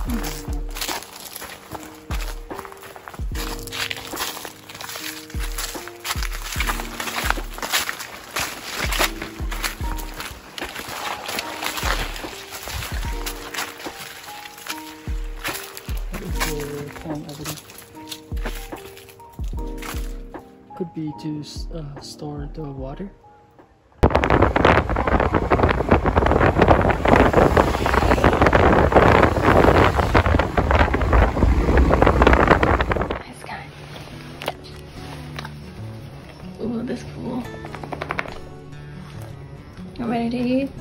Evidence. Could be to store the water. Nice guy. Ooh, this pool. You ready to eat?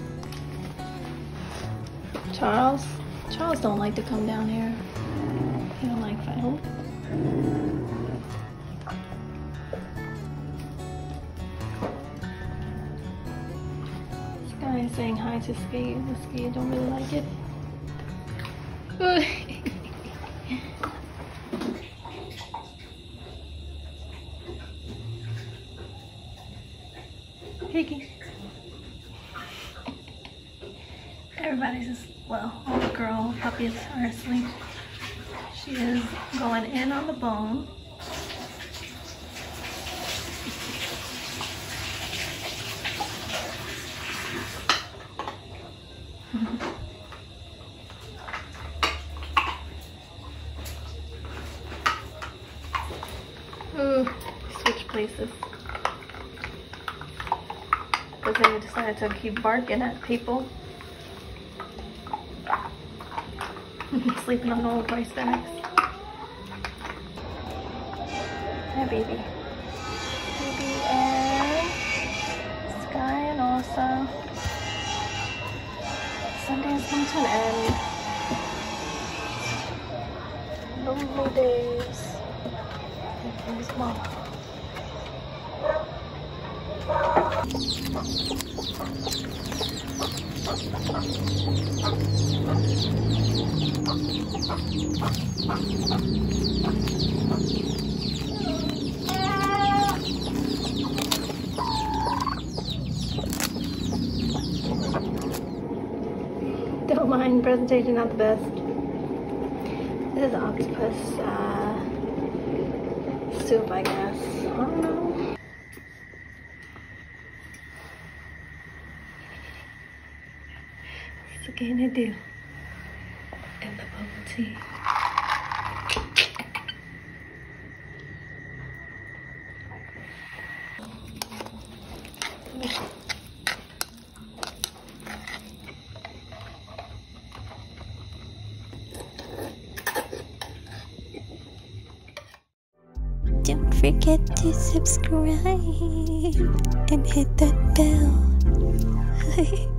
Charles don't like to come down here. He don't like film. This guy is saying hi to Ski. The Ski don't really like it. Piggy. Everybody's just, well, all the girl puppies are asleep. She is going in on the bone. Ooh, switch places. Because they decided to keep barking at people. Sleeping on old rice bags. Hi, baby. Baby and Sky and Elsa. Sunday has come to an end. Lonely days. And his mom. Don't mind, presentation not the best. This is octopus soup, I guess. I don't know. What's it gonna do? And the bubble tea. Don't forget to subscribe and hit that bell.